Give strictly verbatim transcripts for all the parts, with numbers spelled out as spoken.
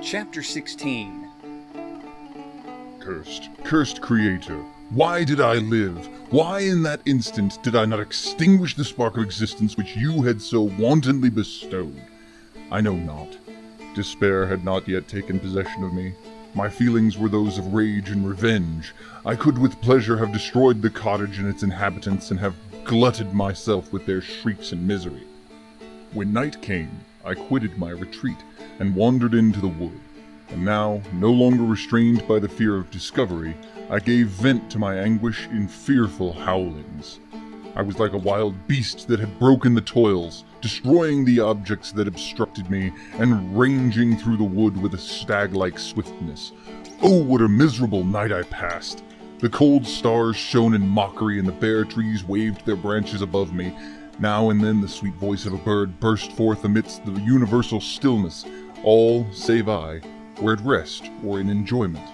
Chapter sixteen. Cursed, cursed creator, why did I live? Why in that instant did I not extinguish the spark of existence which you had so wantonly bestowed? I know not. Despair had not yet taken possession of me. My feelings were those of rage and revenge. I could with pleasure have destroyed the cottage and its inhabitants and have glutted myself with their shrieks and misery. When night came, I quitted my retreat and wandered into the wood, and now, no longer restrained by the fear of discovery, I gave vent to my anguish in fearful howlings. I was like a wild beast that had broken the toils, destroying the objects that obstructed me, and ranging through the wood with a stag-like swiftness. Oh, what a miserable night I passed! The cold stars shone in mockery, and the bare trees waved their branches above me. Now and then the sweet voice of a bird burst forth amidst the universal stillness. All, save I, were at rest or in enjoyment.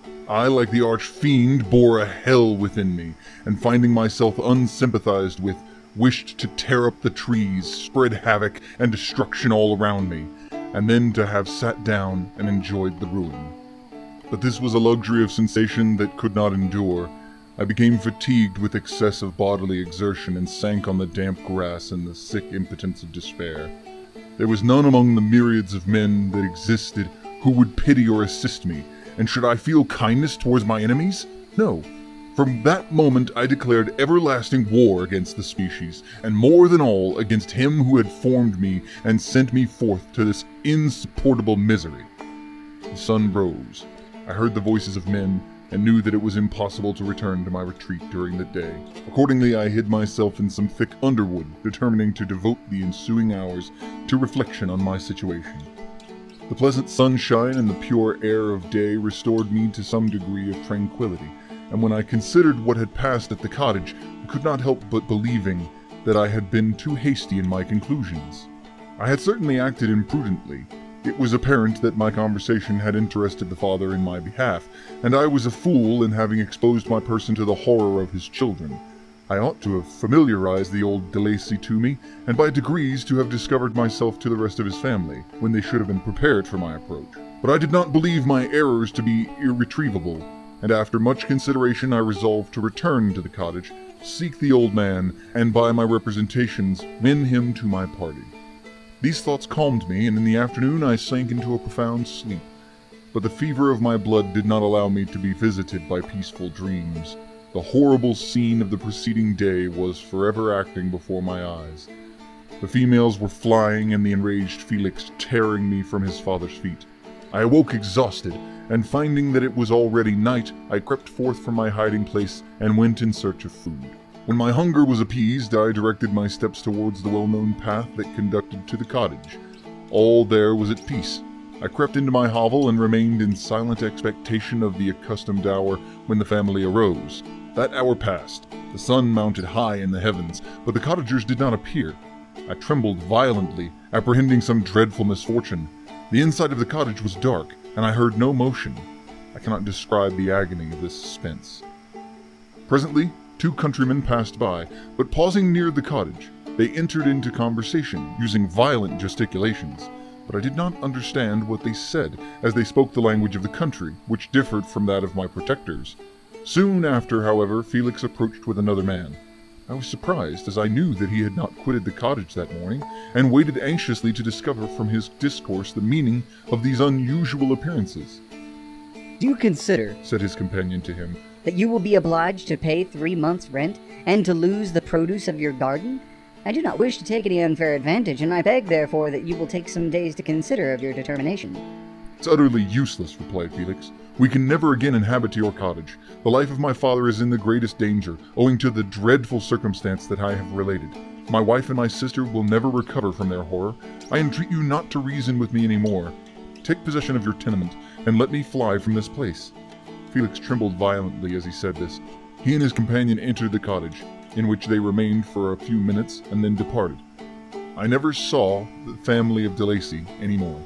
I, like the arch-fiend, bore a hell within me, and finding myself unsympathized with, wished to tear up the trees, spread havoc and destruction all around me, and then to have sat down and enjoyed the ruin. But this was a luxury of sensation that could not endure. I became fatigued with excess of bodily exertion and sank on the damp grass in the sick impotence of despair. There was none among the myriads of men that existed who would pity or assist me, and should I feel kindness towards my enemies? No. From that moment I declared everlasting war against the species, and more than all against him who had formed me and sent me forth to this insupportable misery. The sun rose. I heard the voices of men, and knew that it was impossible to return to my retreat during the day. Accordingly, I hid myself in some thick underwood, determining to devote the ensuing hours to reflection on my situation. The pleasant sunshine and the pure air of day restored me to some degree of tranquility, and when I considered what had passed at the cottage, I could not help but believing that I had been too hasty in my conclusions. I had certainly acted imprudently. It was apparent that my conversation had interested the father in my behalf, and I was a fool in having exposed my person to the horror of his children. I ought to have familiarized the old de Lacy to me, and by degrees to have discovered myself to the rest of his family, when they should have been prepared for my approach. But I did not believe my errors to be irretrievable, and after much consideration I resolved to return to the cottage, seek the old man, and by my representations win him to my party. These thoughts calmed me, and in the afternoon I sank into a profound sleep. But the fever of my blood did not allow me to be visited by peaceful dreams. The horrible scene of the preceding day was forever acting before my eyes. The females were flying, and the enraged Felix tearing me from his father's feet. I awoke exhausted, and finding that it was already night, I crept forth from my hiding place and went in search of food. When my hunger was appeased, I directed my steps towards the well-known path that conducted to the cottage. All there was at peace. I crept into my hovel and remained in silent expectation of the accustomed hour when the family arose. That hour passed. The sun mounted high in the heavens, but the cottagers did not appear. I trembled violently, apprehending some dreadful misfortune. The inside of the cottage was dark, and I heard no motion. I cannot describe the agony of this suspense. Presently, two countrymen passed by, but pausing near the cottage, they entered into conversation, using violent gesticulations, but I did not understand what they said, as they spoke the language of the country, which differed from that of my protectors. Soon after, however, Felix approached with another man. I was surprised, as I knew that he had not quitted the cottage that morning, and waited anxiously to discover from his discourse the meaning of these unusual appearances. "Do you consider," said his companion to him, "that you will be obliged to pay three months' rent, and to lose the produce of your garden? I do not wish to take any unfair advantage, and I beg, therefore, that you will take some days to consider of your determination." "It's utterly useless," replied Felix. "We can never again inhabit your cottage. The life of my father is in the greatest danger, owing to the dreadful circumstance that I have related. My wife and my sister will never recover from their horror. I entreat you not to reason with me any more. Take possession of your tenement, and let me fly from this place." Felix trembled violently as he said this. He and his companion entered the cottage, in which they remained for a few minutes and then departed. I never saw the family of de Lacy any more.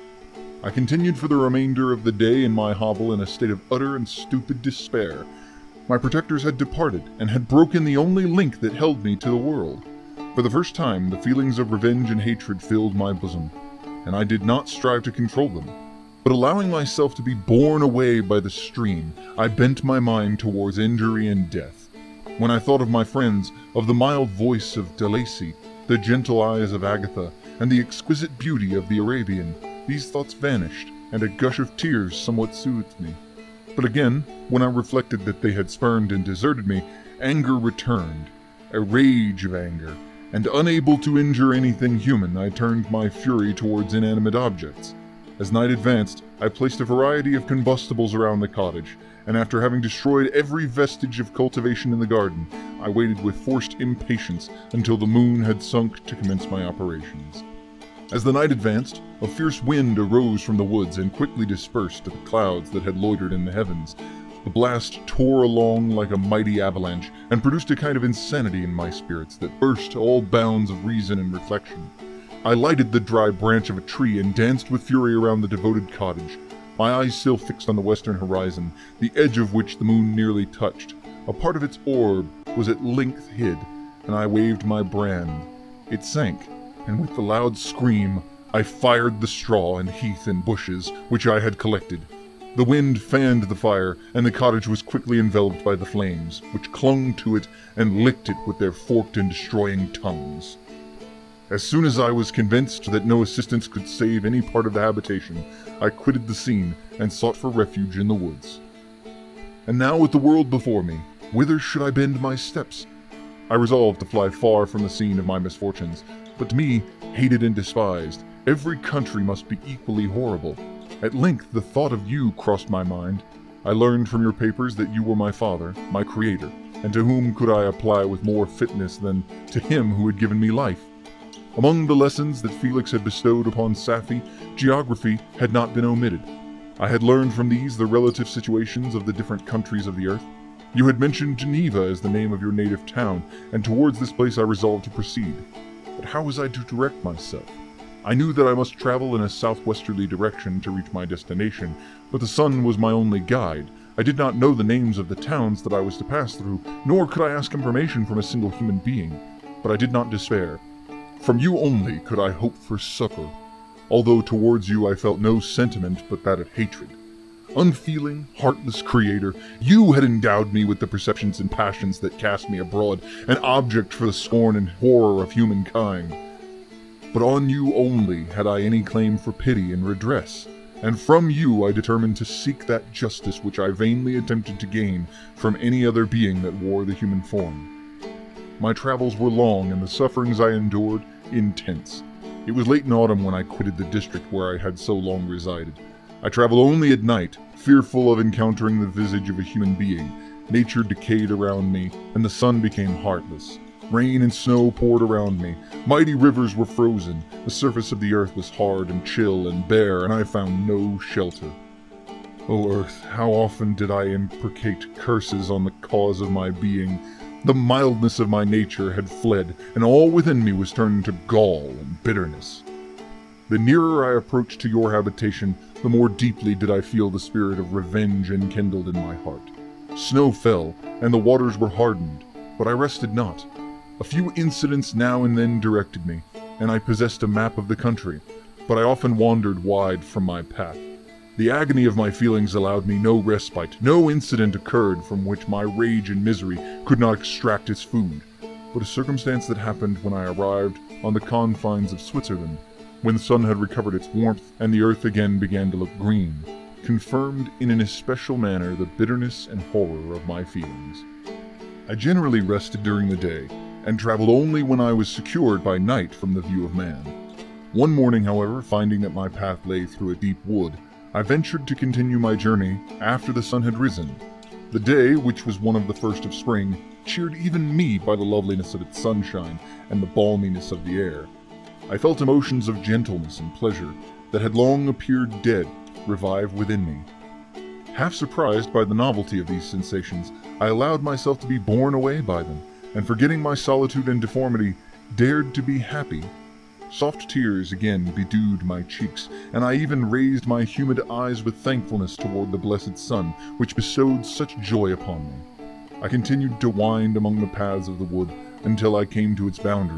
I continued for the remainder of the day in my hovel in a state of utter and stupid despair. My protectors had departed, and had broken the only link that held me to the world. For the first time, the feelings of revenge and hatred filled my bosom, and I did not strive to control them. But allowing myself to be borne away by the stream, I bent my mind towards injury and death. When I thought of my friends, of the mild voice of Delacy, the gentle eyes of Agatha, and the exquisite beauty of the Arabian, these thoughts vanished, and a gush of tears somewhat soothed me. But again, when I reflected that they had spurned and deserted me, anger returned, a rage of anger, and unable to injure anything human, I turned my fury towards inanimate objects. As night advanced, I placed a variety of combustibles around the cottage, and after having destroyed every vestige of cultivation in the garden, I waited with forced impatience until the moon had sunk to commence my operations. As the night advanced, a fierce wind arose from the woods and quickly dispersed the clouds that had loitered in the heavens. The blast tore along like a mighty avalanche, and produced a kind of insanity in my spirits that burst all bounds of reason and reflection. I lighted the dry branch of a tree and danced with fury around the devoted cottage, my eyes still fixed on the western horizon, the edge of which the moon nearly touched. A part of its orb was at length hid, and I waved my brand. It sank, and with a loud scream, I fired the straw and heath and bushes which I had collected. The wind fanned the fire, and the cottage was quickly enveloped by the flames, which clung to it and licked it with their forked and destroying tongues. As soon as I was convinced that no assistance could save any part of the habitation, I quitted the scene and sought for refuge in the woods. And now, with the world before me, whither should I bend my steps? I resolved to fly far from the scene of my misfortunes, but to me, hated and despised, every country must be equally horrible. At length the thought of you crossed my mind. I learned from your papers that you were my father, my creator, and to whom could I apply with more fitness than to him who had given me life? Among the lessons that Felix had bestowed upon Safie, geography had not been omitted. I had learned from these the relative situations of the different countries of the earth. You had mentioned Geneva as the name of your native town, and towards this place I resolved to proceed. But how was I to direct myself? I knew that I must travel in a southwesterly direction to reach my destination, but the sun was my only guide. I did not know the names of the towns that I was to pass through, nor could I ask information from a single human being. But I did not despair. From you only could I hope for succor, although towards you I felt no sentiment but that of hatred. Unfeeling, heartless creator, you had endowed me with the perceptions and passions that cast me abroad, an object for the scorn and horror of humankind. But on you only had I any claim for pity and redress, and from you I determined to seek that justice which I vainly attempted to gain from any other being that wore the human form. My travels were long, and the sufferings I endured intense. It was late in autumn when I quitted the district where I had so long resided. I traveled only at night, fearful of encountering the visage of a human being. Nature decayed around me, and the sun became heartless. Rain and snow poured around me. Mighty rivers were frozen. The surface of the earth was hard and chill and bare, and I found no shelter. O earth, how often did I imprecate curses on the cause of my being. The mildness of my nature had fled, and all within me was turned to gall and bitterness. The nearer I approached to your habitation, the more deeply did I feel the spirit of revenge enkindled in my heart. Snow fell, and the waters were hardened, but I rested not. A few incidents now and then directed me, and I possessed a map of the country, but I often wandered wide from my path. The agony of my feelings allowed me no respite. No incident occurred from which my rage and misery could not extract its food. But a circumstance that happened when I arrived on the confines of Switzerland, when the sun had recovered its warmth and the earth again began to look green, confirmed in an especial manner the bitterness and horror of my feelings. I generally rested during the day, and traveled only when I was secured by night from the view of man. One morning, however, finding that my path lay through a deep wood, I ventured to continue my journey after the sun had risen. The day, which was one of the first of spring, cheered even me by the loveliness of its sunshine and the balminess of the air. I felt emotions of gentleness and pleasure that had long appeared dead revive within me. Half surprised by the novelty of these sensations, I allowed myself to be borne away by them, and forgetting my solitude and deformity, dared to be happy. Soft tears again bedewed my cheeks, and I even raised my humid eyes with thankfulness toward the blessed sun, which bestowed such joy upon me. I continued to wind among the paths of the wood until I came to its boundary,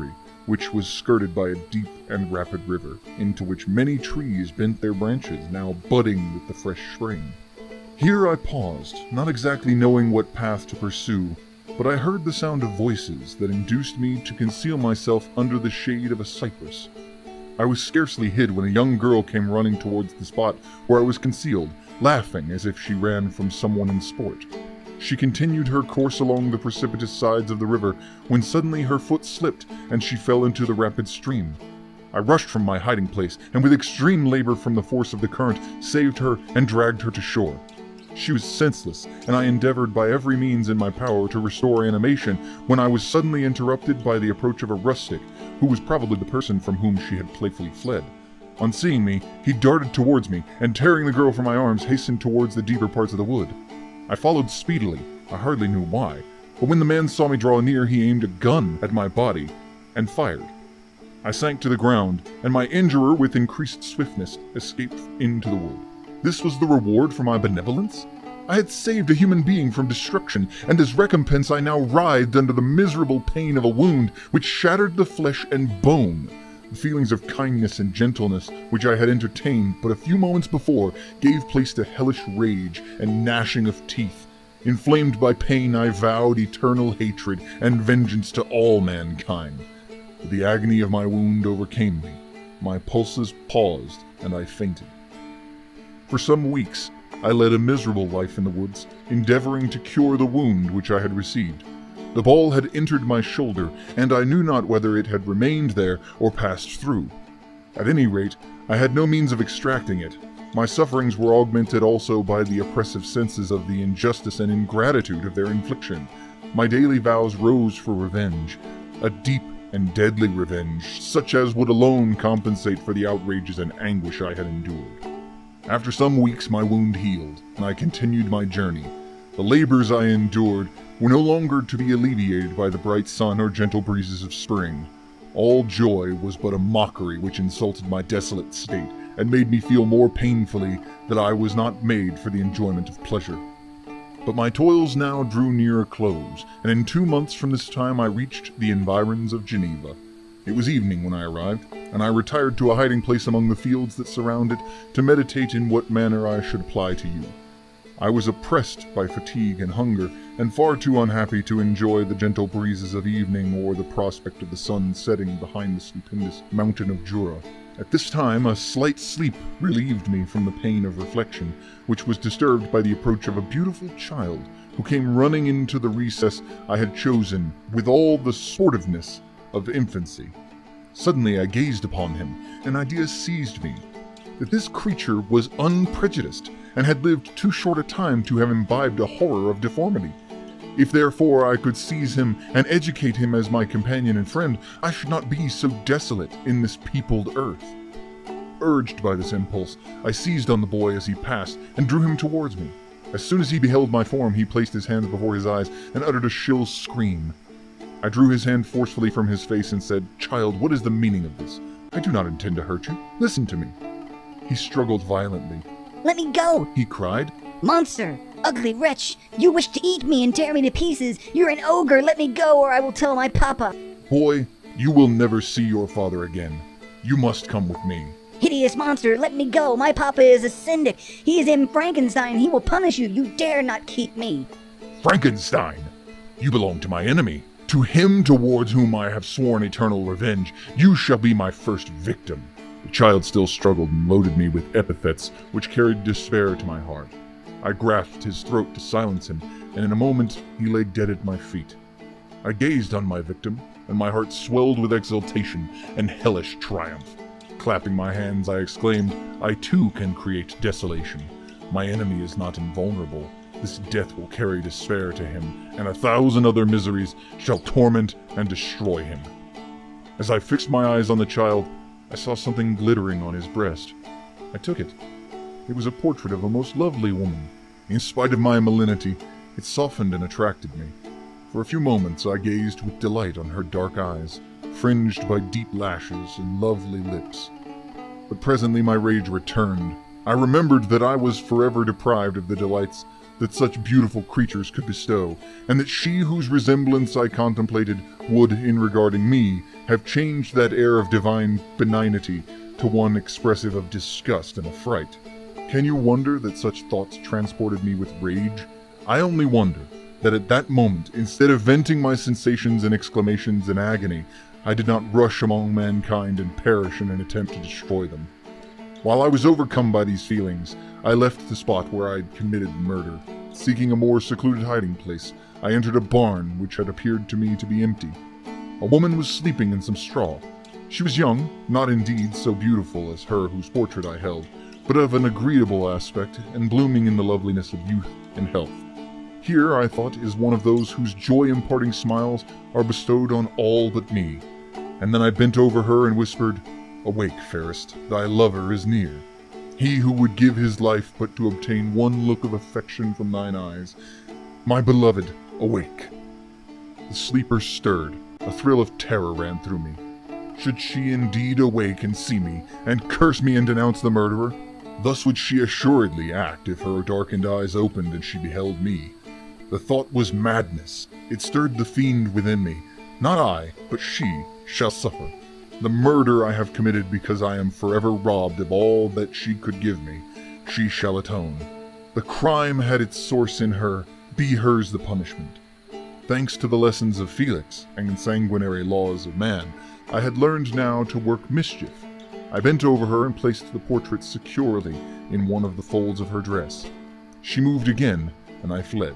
which was skirted by a deep and rapid river, into which many trees bent their branches, now budding with the fresh spring. Here I paused, not exactly knowing what path to pursue, but I heard the sound of voices that induced me to conceal myself under the shade of a cypress. I was scarcely hid when a young girl came running towards the spot where I was concealed, laughing as if she ran from someone in sport. She continued her course along the precipitous sides of the river, when suddenly her foot slipped and she fell into the rapid stream. I rushed from my hiding place, and with extreme labor from the force of the current, saved her and dragged her to shore. She was senseless, and I endeavored by every means in my power to restore animation, when I was suddenly interrupted by the approach of a rustic, who was probably the person from whom she had playfully fled. On seeing me, he darted towards me, and tearing the girl from my arms, hastened towards the deeper parts of the wood. I followed speedily, I hardly knew why, but when the man saw me draw near, he aimed a gun at my body and fired. I sank to the ground, and my injurer, with increased swiftness, escaped into the wood. This was the reward for my benevolence? I had saved a human being from destruction, and as recompense I now writhed under the miserable pain of a wound which shattered the flesh and bone. The feelings of kindness and gentleness which I had entertained but a few moments before gave place to hellish rage and gnashing of teeth. Inflamed by pain, I vowed eternal hatred and vengeance to all mankind. But the agony of my wound overcame me. My pulses paused, and I fainted. For some weeks, I led a miserable life in the woods, endeavoring to cure the wound which I had received. The ball had entered my shoulder, and I knew not whether it had remained there or passed through. At any rate, I had no means of extracting it. My sufferings were augmented also by the oppressive senses of the injustice and ingratitude of their infliction. My daily vows rose for revenge, a deep and deadly revenge, such as would alone compensate for the outrages and anguish I had endured. After some weeks my wound healed, and I continued my journey. The labors I endured were no longer to be alleviated by the bright sun or gentle breezes of spring. All joy was but a mockery which insulted my desolate state, and made me feel more painfully that I was not made for the enjoyment of pleasure. But my toils now drew near a close, and in two months from this time I reached the environs of Geneva. It was evening when I arrived, and I retired to a hiding place among the fields that surround it, to meditate in what manner I should apply to you. I was oppressed by fatigue and hunger, and far too unhappy to enjoy the gentle breezes of evening or the prospect of the sun setting behind the stupendous mountain of Jura. At this time a slight sleep relieved me from the pain of reflection, which was disturbed by the approach of a beautiful child, who came running into the recess I had chosen with all the sportiveness of infancy. Suddenly I gazed upon him, and an idea seized me, that this creature was unprejudiced, and had lived too short a time to have imbibed a horror of deformity. If therefore I could seize him and educate him as my companion and friend, I should not be so desolate in this peopled earth. Urged by this impulse, I seized on the boy as he passed, and drew him towards me. As soon as he beheld my form, he placed his hands before his eyes, and uttered a shrill scream. I drew his hand forcefully from his face and said, "Child, what is the meaning of this? I do not intend to hurt you. Listen to me." He struggled violently. "Let me go!" he cried. "Monster! Ugly wretch! You wish to eat me and tear me to pieces! You're an ogre! Let me go, or I will tell my papa!" "Boy, you will never see your father again. You must come with me." "Hideous monster! Let me go! My papa is a syndic! He is in Frankenstein! He will punish you! You dare not keep me!" "Frankenstein! You belong to my enemy. To him towards whom I have sworn eternal revenge, you shall be my first victim." The child still struggled and loaded me with epithets which carried despair to my heart. I grasped his throat to silence him, and in a moment he lay dead at my feet. I gazed on my victim, and my heart swelled with exultation and hellish triumph. Clapping my hands, I exclaimed, "I too can create desolation. My enemy is not invulnerable. This death will carry despair to him, and a thousand other miseries shall torment and destroy him." As I fixed my eyes on the child, I saw something glittering on his breast. I took it. It was a portrait of a most lovely woman. In spite of my malignity, it softened and attracted me. For a few moments I gazed with delight on her dark eyes, fringed by deep lashes and lovely lips. But presently my rage returned. I remembered that I was forever deprived of the delights that such beautiful creatures could bestow, and that she whose resemblance I contemplated would, in regarding me, have changed that air of divine benignity to one expressive of disgust and affright. Can you wonder that such thoughts transported me with rage? I only wonder that at that moment, instead of venting my sensations and exclamations in agony, I did not rush among mankind and perish in an attempt to destroy them. While I was overcome by these feelings, I left the spot where I had committed murder. Seeking a more secluded hiding place, I entered a barn which had appeared to me to be empty. A woman was sleeping in some straw. She was young, not indeed so beautiful as her whose portrait I held, but of an agreeable aspect and blooming in the loveliness of youth and health. Here, I thought, is one of those whose joy-imparting smiles are bestowed on all but me. And then I bent over her and whispered, "Awake, fairest, thy lover is near. He who would give his life but to obtain one look of affection from thine eyes. My beloved, awake." The sleeper stirred. A thrill of terror ran through me. Should she indeed awake and see me, and curse me and denounce the murderer? Thus would she assuredly act if her darkened eyes opened and she beheld me. The thought was madness. It stirred the fiend within me. Not I, but she, shall suffer. The murder I have committed because I am forever robbed of all that she could give me. She shall atone. The crime had its source in her. Be hers the punishment. Thanks to the lessons of Felix and sanguinary laws of man, I had learned now to work mischief. I bent over her and placed the portrait securely in one of the folds of her dress. She moved again, and I fled.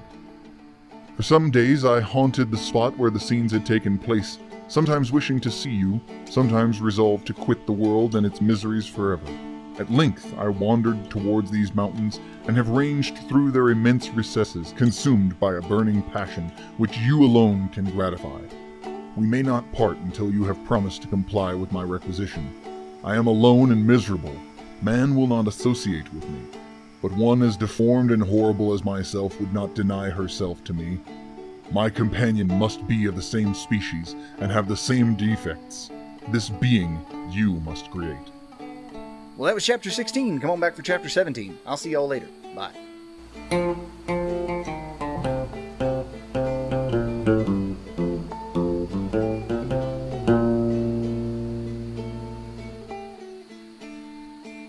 For some days I haunted the spot where the scenes had taken place, sometimes wishing to see you, sometimes resolved to quit the world and its miseries forever. At length I wandered towards these mountains, and have ranged through their immense recesses, consumed by a burning passion which you alone can gratify. We may not part until you have promised to comply with my requisition. I am alone and miserable. Man will not associate with me. But one as deformed and horrible as myself would not deny herself to me. My companion must be of the same species and have the same defects. This being you must create. Well, that was chapter sixteen. Come on back for chapter seventeen. I'll see y'all later. Bye.